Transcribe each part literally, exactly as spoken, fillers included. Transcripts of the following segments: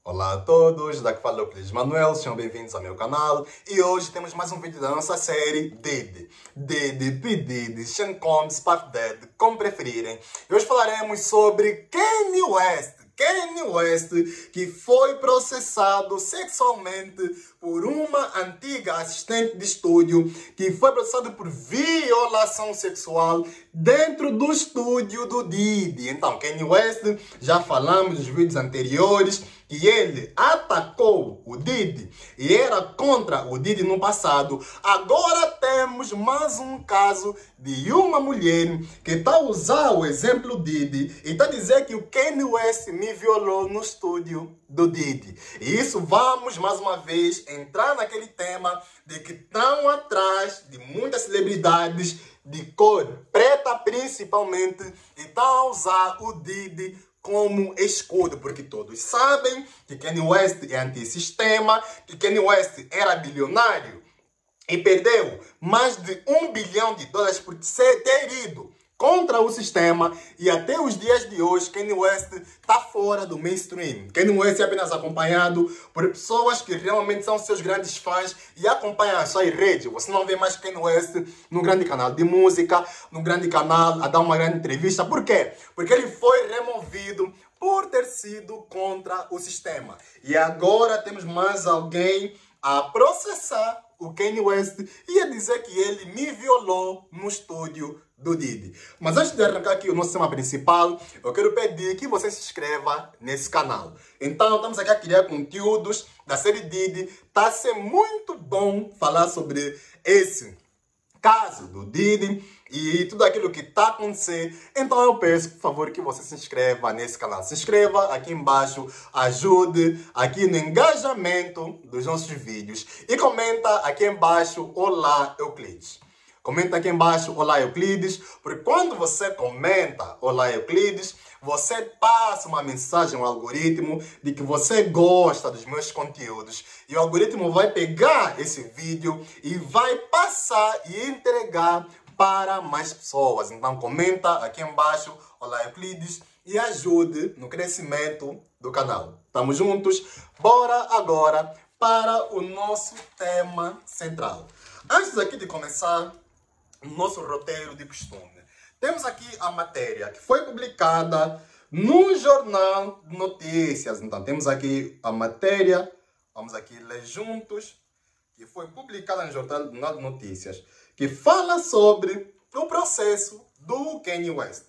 Olá a todos, daqui fala o Clis Manuel, sejam bem-vindos ao meu canal e hoje temos mais um vídeo da nossa série Diddy. Diddy, P. Diddy, Sean Combs, Puff Daddy, como preferirem. E hoje falaremos sobre Kanye West. Kanye West, que foi processado sexualmente por uma antiga assistente de estúdio, que foi processado por violação sexual dentro do estúdio do Diddy. Então, Kanye West, já falamos nos vídeos anteriores, que ele atacou o Diddy e era contra o Diddy no passado. Agora temos mais um caso de uma mulher que está a usar o exemplo Diddy e está a dizer que o Kanye West me violou no estúdio do Diddy. E isso, vamos mais uma vez entrar naquele tema de que estão atrás de muitas celebridades de cor preta principalmente e estão a usar o Diddy como escudo, porque todos sabem que Kanye West é antissistema, que Kanye West era bilionário e perdeu mais de um bilhão de dólares por ter ido contra o sistema, e até os dias de hoje Kanye West está fora do mainstream. Kanye West é apenas acompanhado por pessoas que realmente são seus grandes fãs e acompanham as suas redes. Você não vê mais Kanye West num grande canal de música, num grande canal a dar uma grande entrevista. Por quê? Porque ele foi removido por ter sido contra o sistema. E agora temos mais alguém a processar o Kanye West e a dizer que ele me violou no estúdio do Diddy. Mas antes de arrancar aqui o nosso tema principal, eu quero pedir que você se inscreva nesse canal. Então, estamos aqui a criar conteúdos da série Diddy. Está a ser muito bom falar sobre esse caso do Diddy e tudo aquilo que está acontecendo. Então eu peço, por favor, que você se inscreva nesse canal. Se inscreva aqui embaixo, ajude aqui no engajamento dos nossos vídeos. E comenta aqui embaixo, olá Euclides. Comenta aqui embaixo, olá Euclides, porque quando você comenta, olá Euclides, você passa uma mensagem ao algoritmo de que você gosta dos meus conteúdos. E o algoritmo vai pegar esse vídeo e vai passar e entregar para mais pessoas. Então comenta aqui embaixo, olá Euclides, e ajude no crescimento do canal. Tamo juntos? Bora agora para o nosso tema central. Antes aqui de começar nosso roteiro de costume, temos aqui a matéria que foi publicada no Jornal de Notícias. Então temos aqui a matéria, vamos aqui ler juntos, que foi publicada no Jornal de Notícias, que fala sobre o processo do Kanye West.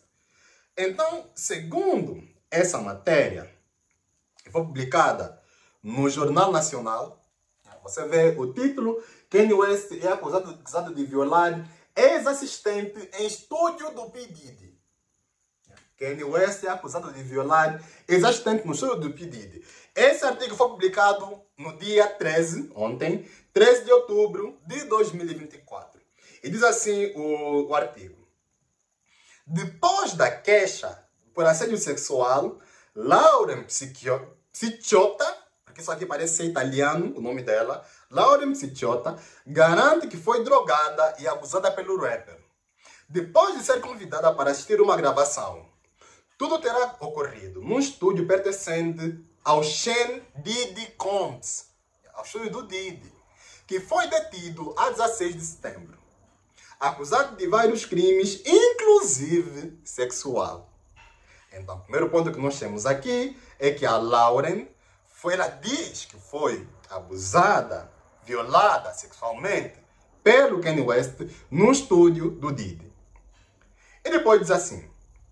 Então, segundo essa matéria, que foi publicada no Jornal Nacional, você vê o título: Kanye West é acusado, acusado de violar ex-assistente em estúdio do P. Diddy. Kanye West é acusado de violar ex-assistente no estúdio do P. Diddy. Esse artigo foi publicado no dia treze, ontem, treze de outubro de dois mil e vinte e quatro. E diz assim o, o artigo: depois da queixa por assédio sexual, Lauren Picciota, porque isso aqui parece ser italiano, o nome dela, Lauren Picciota, garante que foi drogada e abusada pelo rapper. Depois de ser convidada para assistir uma gravação, tudo terá ocorrido num estúdio pertencente ao Sean Diddy Combs, ao estúdio do Diddy, que foi detido a dezesseis de setembro, acusado de vários crimes, inclusive sexual. Então, o primeiro ponto que nós temos aqui é que a Lauren, foi, ela diz que foi abusada, violada sexualmente pelo Kanye West no estúdio do Diddy. E depois diz assim: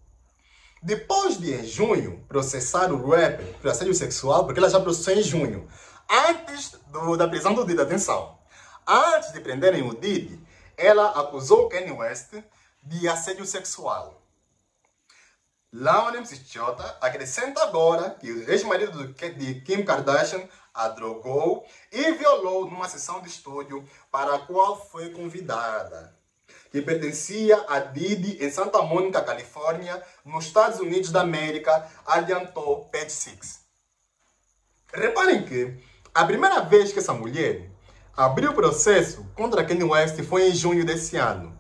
depois de, em junho, processar o rapper por assédio sexual, porque ela já processou em junho, antes do, da prisão do Diddy, atenção, antes de prenderem o Diddy, ela acusou o Kanye West de assédio sexual. Lauren Picciota acrescenta agora que o ex-marido de Kim Kardashian a drogou e violou numa sessão de estúdio para a qual foi convidada, que pertencia a Diddy em Santa Mônica, Califórnia, nos Estados Unidos da América, adiantou Page Six. Reparem que a primeira vez que essa mulher abriu processo contra Kanye West foi em junho desse ano.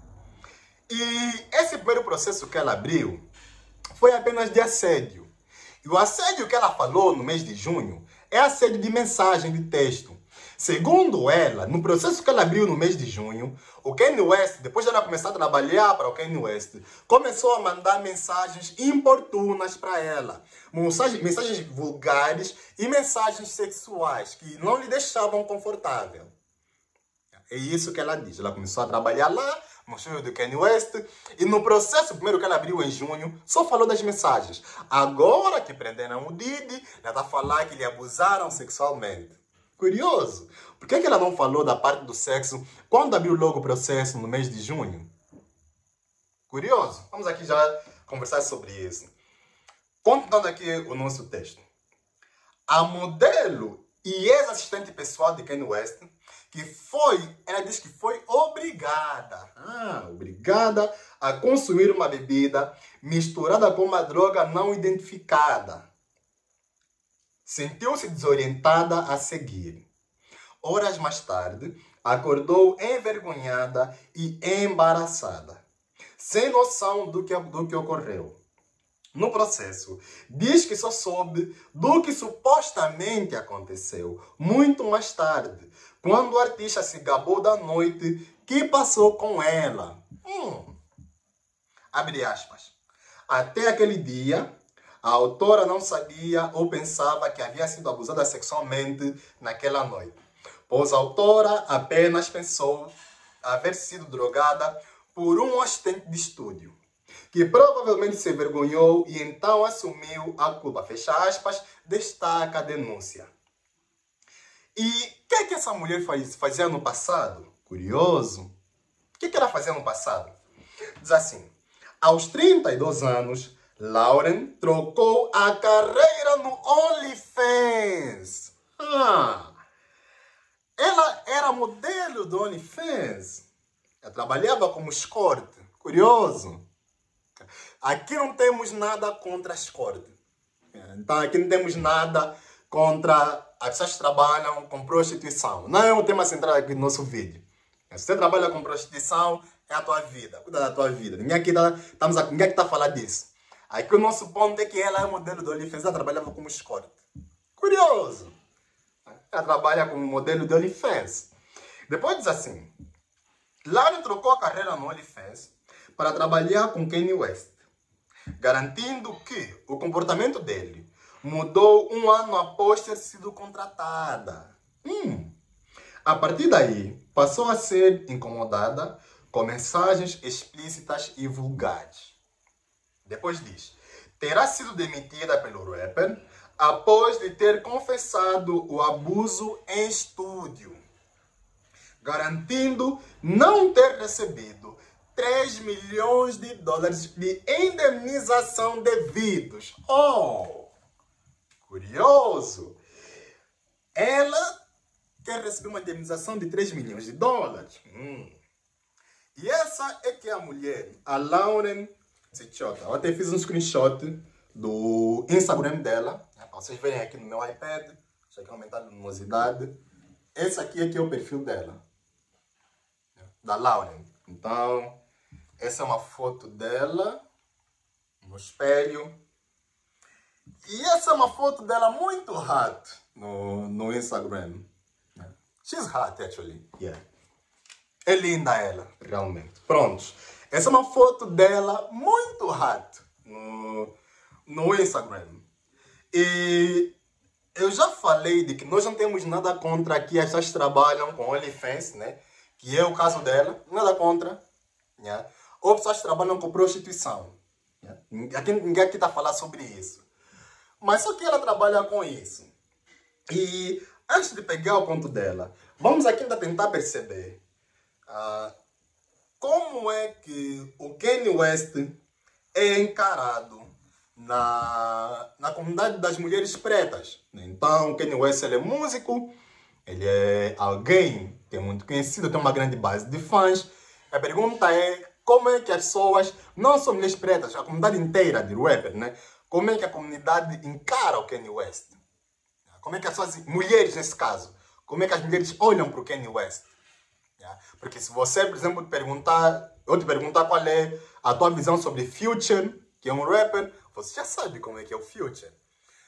E esse primeiro processo que ela abriu foi apenas de assédio. E o assédio que ela falou no mês de junho é assédio de mensagem de texto. Segundo ela, no processo que ela abriu no mês de junho, o Kanye West, depois de ela começar a trabalhar para o Kanye West, começou a mandar mensagens importunas para ela. Mensagens, mensagens vulgares e mensagens sexuais que não lhe deixavam confortável. É isso que ela diz. Ela começou a trabalhar lá, no estúdio do Kanye West, e no processo, primeiro que ela abriu em junho, só falou das mensagens. Agora que prenderam o Diddy, ela está a falar que lhe abusaram sexualmente. Curioso. Por que que ela não falou da parte do sexo quando abriu logo o processo no mês de junho? Curioso. Vamos aqui já conversar sobre isso. Continuando aqui o nosso texto. A modelo e ex-assistente pessoal de Kanye West, que foi, ela diz que foi obrigada, ah, obrigada a consumir uma bebida misturada com uma droga não identificada. Sentiu-se desorientada a seguir. Horas mais tarde, acordou envergonhada e embaraçada, sem noção do que, do que ocorreu. No processo, diz que só soube do que supostamente aconteceu muito mais tarde, quando o artista se gabou da noite que passou com ela. Hum. Abre aspas. Até aquele dia, a autora não sabia ou pensava que havia sido abusada sexualmente naquela noite, pois a autora apenas pensou haver sido drogada por um assistente de estúdio, que provavelmente se envergonhou e então assumiu a culpa. Fecha aspas, destaca a denúncia. E o que é que essa mulher faz, fazia no passado? Curioso. O que, é que ela fazia no passado? Diz assim, aos trinta e dois anos, Lauren trocou a carreira no OnlyFans. Ah, ela era modelo do OnlyFans. Ela trabalhava como escort. Curioso. Aqui não temos nada contra a escort. Então aqui não temos nada contra as pessoas que trabalham com prostituição. Não é o tema central aqui do nosso vídeo. Se você trabalha com prostituição, é a tua vida. Cuida da tua vida. Ninguém aqui está ninguém aqui tá a falar disso. Aqui o nosso ponto é que ela é modelo do OnlyFans. Ela trabalhava como escort. Curioso. Ela trabalha como modelo do OnlyFans. Depois diz assim, Lauren trocou a carreira no OnlyFans para trabalhar com Kanye West, garantindo que o comportamento dele mudou um ano após ter sido contratada. Hum. A partir daí, passou a ser incomodada com mensagens explícitas e vulgares. Depois diz, terá sido demitida pelo rapper após de ter confessado o abuso em estúdio, garantindo não ter recebido três milhões de dólares de indenização devidos. Oh, curioso. Ela quer receber uma indenização de três milhões de dólares. Hum. E essa é que é a mulher, a Lauren Cichota. Eu até fiz um screenshot do Instagram dela, né, para vocês verem aqui no meu iPad. Deixa eu aumentar a luminosidade. Esse aqui é que é o perfil dela, da Lauren. Então, essa é uma foto dela no espelho. E essa é uma foto dela muito hot no, no Instagram. She's hot, actually. Yeah. É linda ela, realmente. Prontos. Essa é uma foto dela muito hot no, no Instagram. E eu já falei de que nós não temos nada contra que as pessoas trabalham com OnlyFans, né? Que é o caso dela. Nada contra. Yeah. Ou pessoas que trabalham com prostituição. Yeah. Aqui, ninguém aqui está a falar sobre isso. Mas só que ela trabalha com isso. E antes de pegar o ponto dela, vamos aqui ainda tentar perceber uh, como é que o Kanye West é encarado na, na comunidade das mulheres pretas. Então, o Kanye West ele é músico, ele é alguém que é muito conhecido, tem uma grande base de fãs. A pergunta é como é que as pessoas, não só mulheres pretas, a comunidade inteira de rapper, né? Como é que a comunidade encara o Kanye West? Como é que as suas mulheres, nesse caso, como é que as mulheres olham para o Kanye West? Yeah. Porque se você, por exemplo, perguntar, eu te perguntar qual é a tua visão sobre Future, que é um rapper, você já sabe como é que é o Future.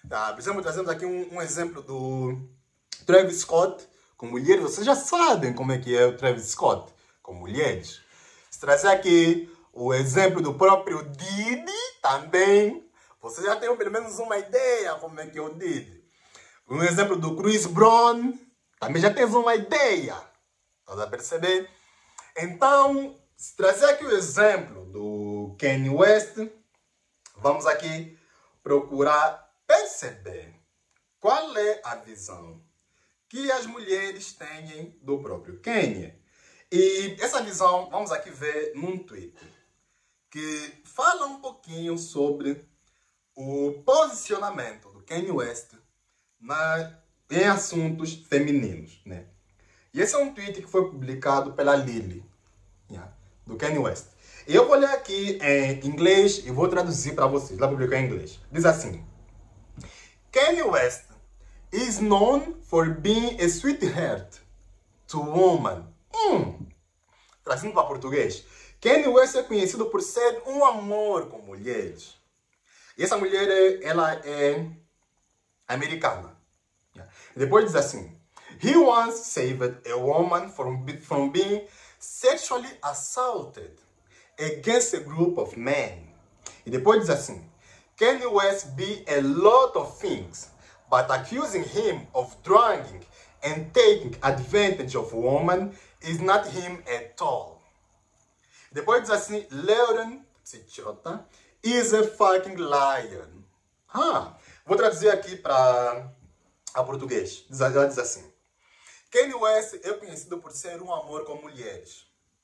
Tá? Por exemplo, trazemos aqui um, um exemplo do Travis Scott com mulheres. Vocês já sabem como é que é o Travis Scott com mulheres. Se trazer aqui o exemplo do próprio Diddy também, vocês já têm pelo menos uma ideia como é que é o Diddy. Um exemplo do Chris Brown, também já tens uma ideia. Estás a perceber? Então, se trazer aqui o exemplo do Kanye West, vamos aqui procurar perceber qual é a visão que as mulheres têm do próprio Kanye. E essa visão, vamos aqui ver num tweet que fala um pouquinho sobre o posicionamento do Kanye West na, em assuntos femininos, né? E esse é um tweet que foi publicado pela Lily, yeah, do Kanye West. E eu vou ler aqui em inglês e vou traduzir para vocês. Lá publicou em inglês. Diz assim: Kanye West is known for being a sweetheart to women. Hum. Trazendo para português, Kanye West é conhecido por ser um amor com mulheres. E essa mulher, ela é americana. Yeah. Depois diz assim: He once saved a woman from, from being sexually assaulted against a group of men. E depois diz assim: Kanye West be a lot of things, but accusing him of drugging and taking advantage of a woman is not him at all. Depois diz assim: Leon Psichota is a fucking liar. Ah, vou traduzir aqui para a português. Ela diz assim: Kanye West é conhecido por ser um amor com mulheres.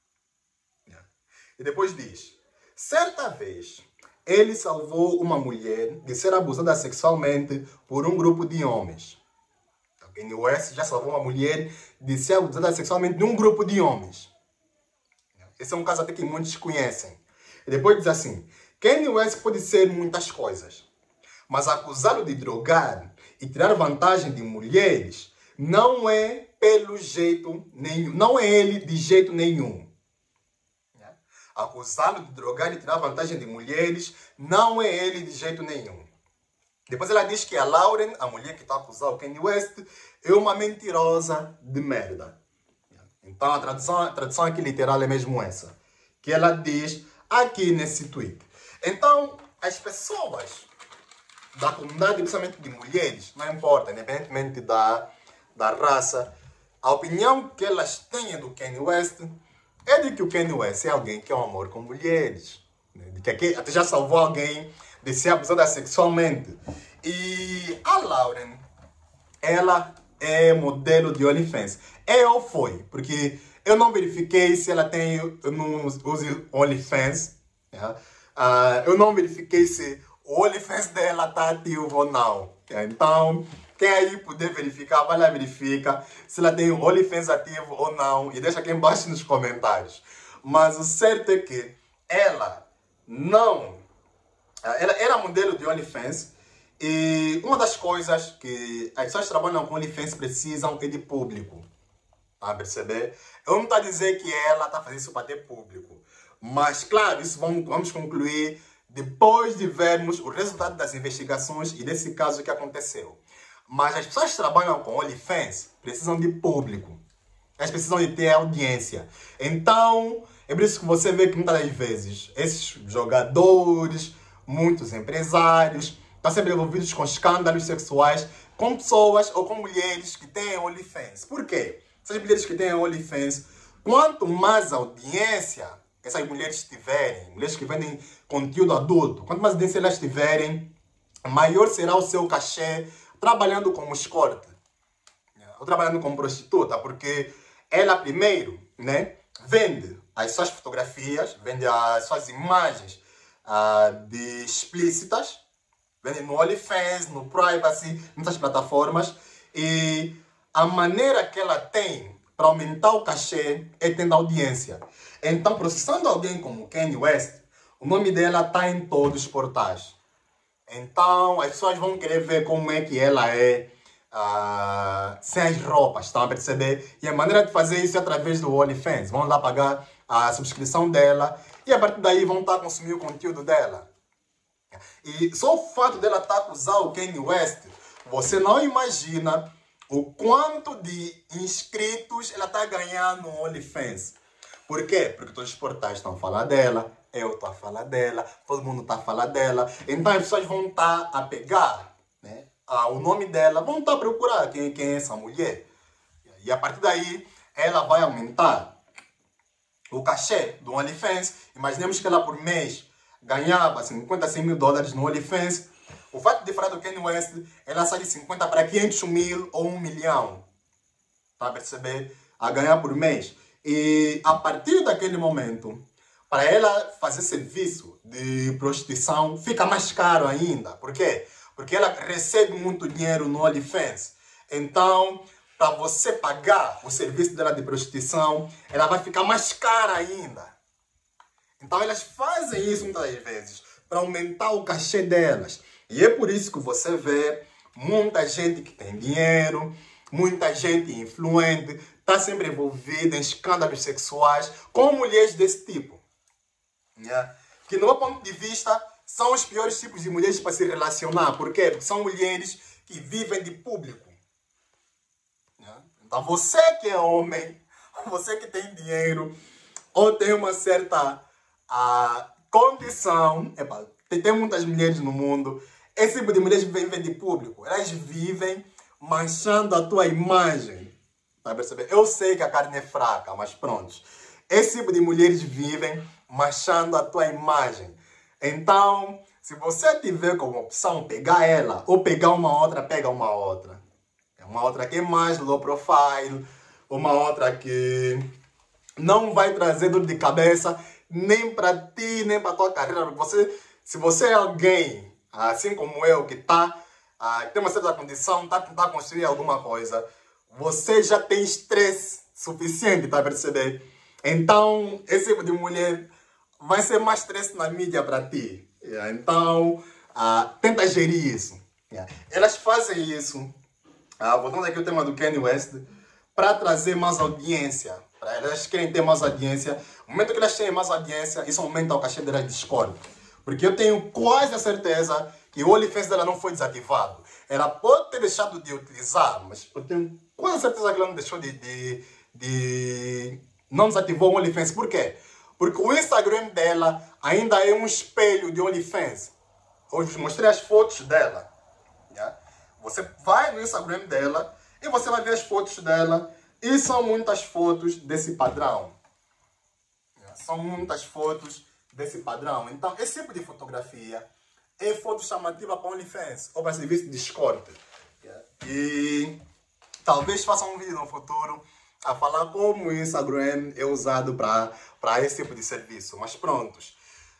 E depois diz: certa vez ele salvou uma mulher de ser abusada sexualmente por um grupo de homens. Kanye West já salvou uma mulher de ser abusada sexualmente de um grupo de homens. Esse é um caso até que muitos conhecem. E depois diz assim: Kanye West pode ser muitas coisas, mas acusá-lo de drogar e tirar vantagem de mulheres não é pelo jeito nenhum. Não é ele de jeito nenhum. Acusá-lo de drogar e tirar vantagem de mulheres não é ele de jeito nenhum. Depois ela diz que a Lauren, a mulher que está a acusar o Kanye West, é uma mentirosa de merda. Então a tradução, a tradução aqui literal é mesmo essa, que ela diz aqui nesse tweet. Então, as pessoas da comunidade, principalmente de mulheres, não importa, independentemente da, da raça, a opinião que elas têm do Kanye West é de que o Kanye West é alguém que é um amor com mulheres. De que aqui, até já salvou alguém de ser abusada sexualmente. E a Lauren, ela é modelo de OnlyFans. É ou foi? Porque eu não verifiquei se ela tem, eu não uso OnlyFans. Yeah. Uh, eu não verifiquei se o OnlyFans dela está ativo ou não. Yeah. Então, quem aí puder verificar, vai lá verifica se ela tem o OnlyFans ativo ou não. E deixa aqui embaixo nos comentários. Mas o certo é que ela não... Ela era modelo de OnlyFans. E uma das coisas que as pessoas que trabalham com OnlyFans precisam é de público. Tá a perceber? Eu não estou a dizer que ela está fazendo isso para ter público. Mas, claro, isso vamos, vamos concluir depois de vermos o resultado das investigações e desse caso que aconteceu. Mas as pessoas que trabalham com OnlyFans precisam de público. Elas precisam de ter audiência. Então, é por isso que você vê que muitas das vezes esses jogadores, muitos empresários, estão sempre envolvidos com escândalos sexuais com pessoas ou com mulheres que têm OnlyFans. Por quê? Essas mulheres que têm OnlyFans, quanto mais audiência essas mulheres tiverem, mulheres que vendem conteúdo adulto, quanto mais audiência elas tiverem, maior será o seu cachê trabalhando como escorte ou trabalhando como prostituta, porque ela primeiro, né, vende as suas fotografias, vende as suas imagens uh, de explícitas, vende no OnlyFans, no Privacy, nessas plataformas, e a maneira que ela tem para aumentar o cachê é tendo audiência. Então, processando alguém como Kanye West, o nome dela está em todos os portais. Então, as pessoas vão querer ver como é que ela é uh, sem as roupas, estão a perceber? E a maneira de fazer isso é através do OnlyFans. Vão lá pagar a subscrição dela e a partir daí vão estar a consumir o conteúdo dela. E só o fato dela estar a acusar o Kanye West, você não imagina o quanto de inscritos ela está a ganhar no OnlyFans. Por quê? Porque todos os portais estão a falar dela, eu estou a falar dela, todo mundo está a falar dela. Então as pessoas vão estar a pegar, né, o nome dela, vão estar a procurar quem, quem é essa mulher. E a partir daí, ela vai aumentar o cachê do OnlyFans. Imaginemos que ela por mês ganhava cinquenta, cem mil dólares no OnlyFans. O fato de falar do Kanye West, ela sai de cinquenta para quinhentos mil ou um milhão. Está a perceber? A ganhar por mês. E a partir daquele momento, para ela fazer serviço de prostituição, fica mais caro ainda. Por quê? Porque ela recebe muito dinheiro no OnlyFans. Então, para você pagar o serviço dela de prostituição, ela vai ficar mais cara ainda. Então elas fazem isso muitas vezes para aumentar o cachê delas. E é por isso que você vê muita gente que tem dinheiro, muita gente influente, está sempre envolvida em escândalos sexuais com mulheres desse tipo. Yeah. Que no meu ponto de vista são os piores tipos de mulheres para se relacionar. Por quê? Porque são mulheres que vivem de público. Yeah. Então você que é homem, você que tem dinheiro, ou tem uma certa a condição, epa, tem, tem muitas mulheres no mundo, esse tipo de mulheres vivem de público, elas vivem manchando a tua imagem, tá a perceber? Eu sei que a carne é fraca, mas pronto, esse tipo de mulheres vivem manchando a tua imagem. Então, se você tiver como opção pegar ela, ou pegar uma outra, pega uma outra. Uma outra que é mais low profile, uma outra que não vai trazer dor de cabeça, nem para ti, nem para tua carreira. Você, se você é alguém, assim como eu, que tá, uh, tem uma certa condição, está a tentar construir alguma coisa, você já tem estresse suficiente, tá a perceber? Então, esse tipo de mulher vai ser mais estresse na mídia para ti. Yeah. Então, uh, tenta gerir isso. Yeah. Elas fazem isso, uh, voltando aqui ao tema do Kanye West, para trazer mais audiência. Elas querem ter mais audiência. No momento que elas têm mais audiência, isso aumenta o cachê delas de Discord. Porque eu tenho quase a certeza que o OnlyFans dela não foi desativado. Ela pode ter deixado de utilizar, mas eu tenho quase a certeza que ela não deixou de... de, de... não desativou o OnlyFans. Por quê? Porque o Instagram dela ainda é um espelho de OnlyFans. Hoje mostrei as fotos dela. Yeah? Você vai no Instagram dela e você vai ver as fotos dela. E são muitas fotos desse padrão. São muitas fotos desse padrão. Então, esse tipo de fotografia é foto chamativa para OnlyFans ou para serviço de Discord. E talvez faça um vídeo no futuro a falar como o Instagram é usado para para esse tipo de serviço. Mas prontos.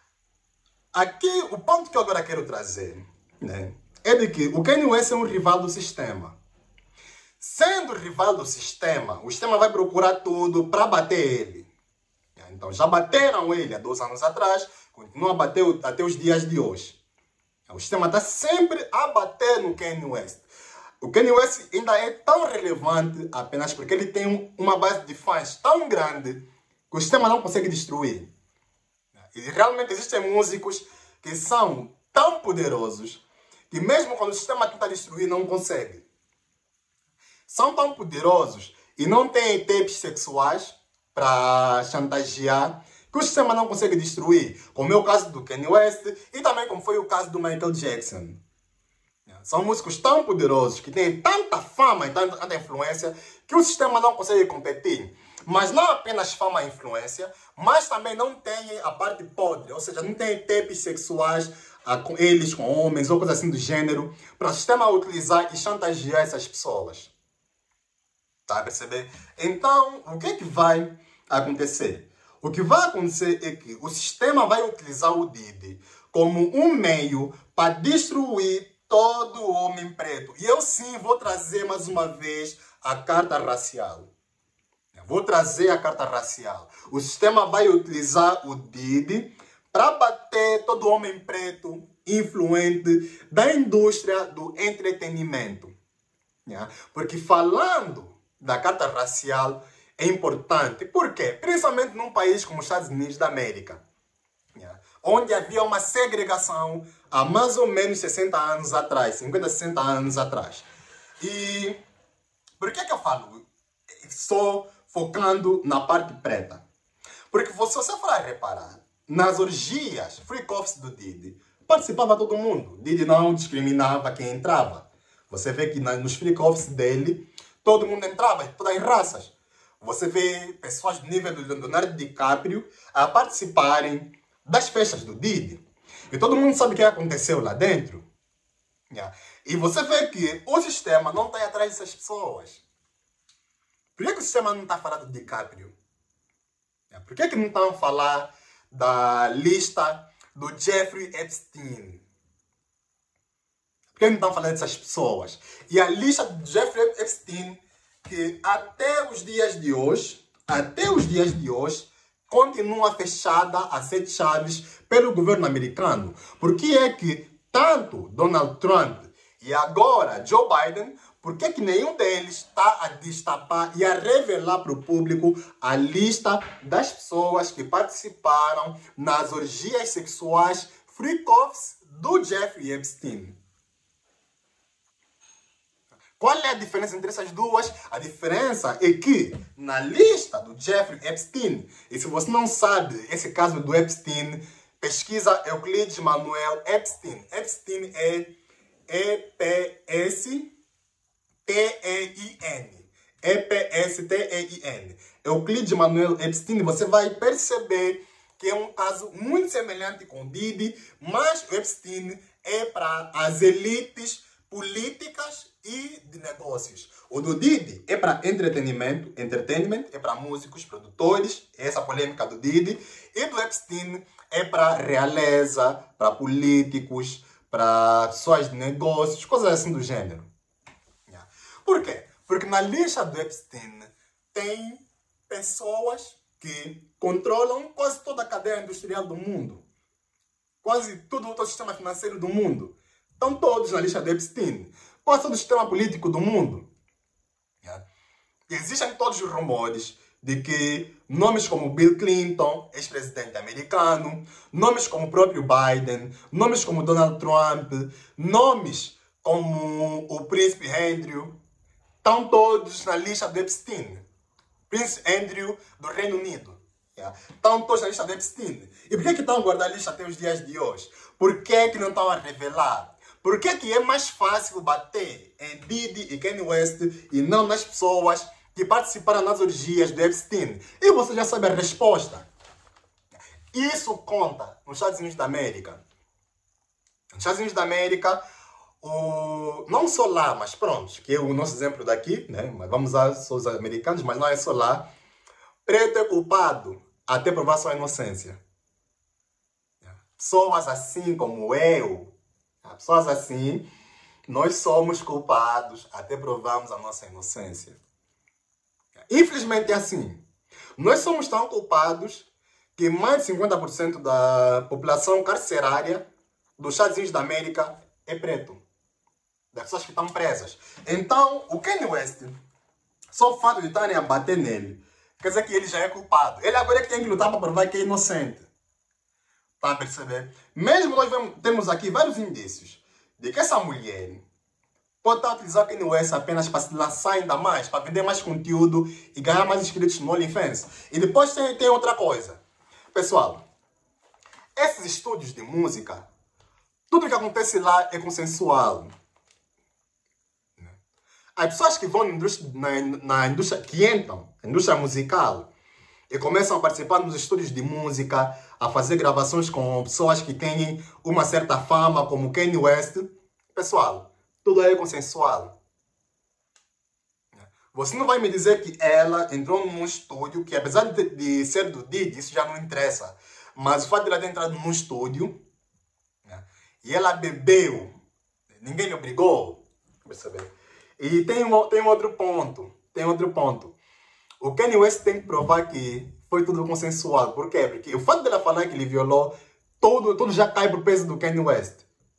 Aqui, o ponto que eu agora quero trazer, né, é de que o Kanye West é um rival do sistema. Sendo rival do sistema, o sistema vai procurar tudo para bater ele. Então, já bateram ele há dois anos atrás, continuam a bater até os dias de hoje. O sistema está sempre a bater no Kanye West. O Kanye West ainda é tão relevante apenas porque ele tem uma base de fãs tão grande que o sistema não consegue destruir. E realmente existem músicos que são tão poderosos que mesmo quando o sistema tenta destruir, não consegue. São tão poderosos e não têm tapes sexuais para chantagear que o sistema não consegue destruir. Como é o caso do Kanye West e também como foi o caso do Michael Jackson. São músicos tão poderosos que têm tanta fama e tanta, tanta influência que o sistema não consegue competir. Mas não apenas fama e influência, mas também não tem a parte podre. Ou seja, não tem tapes sexuais ah, com eles, com homens ou coisa assim do gênero para o sistema utilizar e chantagear essas pessoas. Tá a perceber? Então, o que é que vai acontecer? O que vai acontecer é que o sistema vai utilizar o Diddy como um meio para destruir todo o homem preto. E eu sim vou trazer mais uma vez a carta racial. Vou trazer a carta racial. O sistema vai utilizar o Diddy para bater todo homem preto influente da indústria do entretenimento. Porque falando da carta racial é importante. Por quê? Principalmente num país como os Estados Unidos da América. onde havia uma segregação há mais ou menos sessenta anos atrás, cinquenta, sessenta anos atrás. E por que é que eu falo? Só focando na parte preta. Porque se você for reparar, nas orgias, freak-offs do Diddy, participava todo mundo. Diddy não discriminava quem entrava. Você vê que nos freak-offs dele, todo mundo entrava, todas as raças. Você vê pessoas do nível do Leonardo DiCaprio a participarem das festas do Diddy. E todo mundo sabe o que aconteceu lá dentro. Yeah. E você vê que o sistema não está atrás dessas pessoas. Por que, que o sistema não está falando do DiCaprio? Yeah. Por que, que não estão a falar da lista do Jeffrey Epstein? Por que não estão falando dessas pessoas? E a lista do Jeffrey Epstein, que até os dias de hoje, até os dias de hoje, continua fechada a sete chaves pelo governo americano. Por que é que tanto Donald Trump e agora Joe Biden, por que é que nenhum deles está a destapar e a revelar para o público a lista das pessoas que participaram nas orgias sexuais freak-offs do Jeffrey Epstein? Qual é a diferença entre essas duas? A diferença é que na lista do Jeffrey Epstein, e se você não sabe esse caso do Epstein, pesquisa Euclides Manuel Epstein. Epstein é E P S T E I N. E P S T E I N. Euclides Manuel Epstein, você vai perceber que é um caso muito semelhante com o Diddy, mas o Epstein é para as elites políticas e de negócios. O do Diddy é para entretenimento, entertainment, é para músicos, produtores, essa polêmica do Diddy. E do Epstein é para realeza, para políticos, para pessoas de negócios, coisas assim do gênero. Yeah. Por quê? Porque na lista do Epstein tem pessoas que controlam quase toda a cadeia industrial do mundo. Quase todo o sistema financeiro do mundo. Estão todos na lista do Epstein. Quase todo o sistema político do mundo. Yeah. Existem todos os rumores de que nomes como Bill Clinton, ex-presidente americano, nomes como o próprio Biden, nomes como Donald Trump, nomes como o príncipe Andrew, estão todos na lista do Epstein. Príncipe Andrew do Reino Unido. Yeah. Estão todos na lista do Epstein. E por que, que estão a guardar a lista até os dias de hoje? Por que, que não estão a revelar? Por que, que é mais fácil bater em Diddy e Kanye West e não nas pessoas que participaram nas orgias do Epstein? E você já sabe a resposta. Isso conta nos Estados Unidos da América. Nos Estados Unidos da América, o... não só lá, mas pronto, que é o nosso exemplo daqui, né? Mas vamos usar só os americanos, mas não é só lá. Preto é culpado até provar sua inocência. Pessoas assim como eu, pessoas assim, nós somos culpados até provarmos a nossa inocência. Infelizmente é assim. Nós somos tão culpados que mais de cinquenta por cento da população carcerária dos Estados Unidos da América é preto. Das pessoas que estão presas. Então, o Kanye West, só o fato de estarem a bater nele, quer dizer que ele já é culpado. Ele agora é que tem que lutar para provar que é inocente. Está a perceber? Mesmo nós vemos, temos aqui vários indícios de que essa mulher pode estar a utilizar o Kanye West apenas para se lançar ainda mais, para vender mais conteúdo e ganhar mais inscritos no OnlyFans. E depois tem, tem outra coisa. Pessoal, esses estúdios de música, tudo que acontece lá é consensual. As pessoas que vão na indústria, na, na indústria que entram na indústria musical e começam a participar nos estúdios de música, a fazer gravações com pessoas que têm uma certa fama, como Kanye West. Pessoal, tudo é consensual. Você não vai me dizer que ela entrou num estúdio, que apesar de, de ser do Diddy, isso já não interessa. Mas o fato de ela ter entrado num estúdio, né, e ela bebeu, ninguém lhe obrigou. Perceber? E tem, um, tem outro ponto. Tem outro ponto. O Kanye West tem que provar que foi tudo consensual. Por quê? Porque o fato dela falar que ele violou, tudo, tudo já cai pro peso do Kanye West.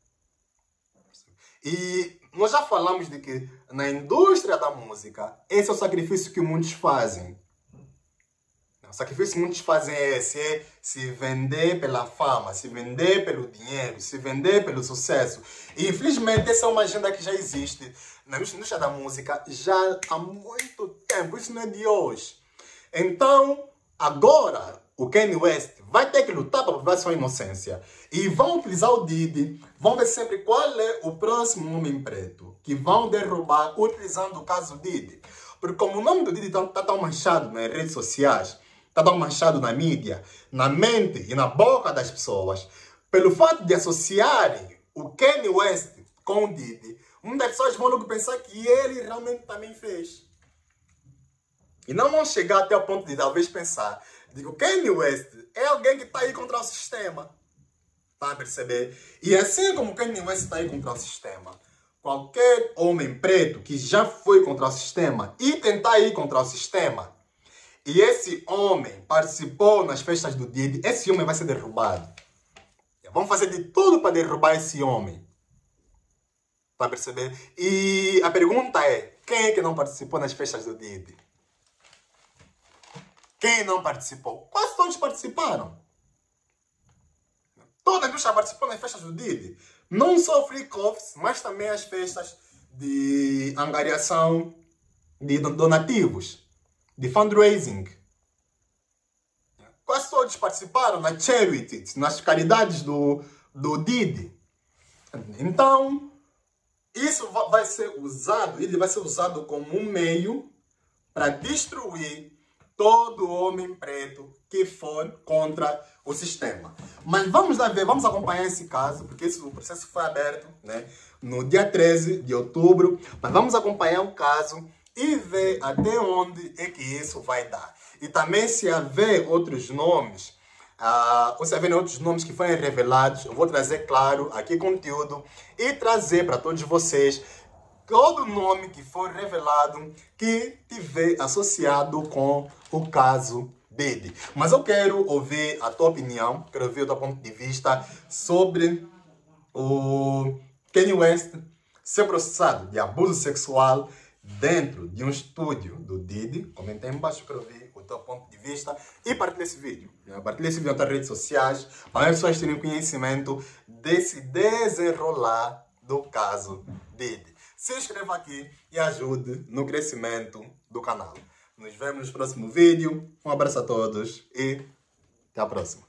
E nós já falamos de que na indústria da música, esse é o sacrifício que muitos fazem. O sacrifício que muitos fazem é esse, é se vender pela fama, se vender pelo dinheiro, se vender pelo sucesso. E infelizmente essa é uma agenda que já existe na indústria da música já há muito tempo, isso não é de hoje. Então, agora, o Kanye West vai ter que lutar para provar sua inocência. E vão utilizar o Diddy, vão ver sempre qual é o próximo homem preto que vão derrubar utilizando o caso Diddy. Porque como o nome do Diddy está tão manchado nas redes sociais, está tão manchado na mídia, na mente e na boca das pessoas, pelo fato de associarem o Kanye West com o Diddy, muitas pessoas vão logo pensar que ele realmente também fez. E não vão chegar até o ponto de talvez pensar de que o Kanye West é alguém que está aí contra o sistema. Está a perceber? E assim como o Kanye West está aí contra o sistema, qualquer homem preto que já foi contra o sistema e tentar ir contra o sistema, e esse homem participou nas festas do Diddy, esse homem vai ser derrubado. Vamos fazer de tudo para derrubar esse homem. Está a perceber? E a pergunta é, quem é que não participou nas festas do Diddy? Quem não participou? Quase todos participaram. Toda a indústria participou nas festas do Diddy. Não só free coffees, mas também as festas de angariação de donativos, de fundraising. Quase todos participaram nas charities, nas caridades do, do Diddy. Então, isso vai ser usado, ele vai ser usado como um meio para destruir todo homem preto que for contra o sistema. Mas vamos lá ver, vamos acompanhar esse caso, porque esse, o processo foi aberto, né, no dia treze de outubro. Mas vamos acompanhar o caso e ver até onde é que isso vai dar. E também se haver outros nomes, uh, ou se haver outros nomes que forem revelados, eu vou trazer, claro, aqui conteúdo e trazer para todos vocês todo nome que for revelado que tiver associado com o caso Diddy. Mas eu quero ouvir a tua opinião, quero ouvir o teu ponto de vista sobre o Kanye West ser processado de abuso sexual dentro de um estúdio do Diddy. Comenta aí embaixo, quero ouvir o teu ponto de vista e partilha esse vídeo. Partilha esse vídeo nas tuas redes sociais para as pessoas terem conhecimento desse desenrolar do caso Diddy. Se inscreva aqui e ajude no crescimento do canal. Nos vemos no próximo vídeo. Um abraço a todos e até a próxima.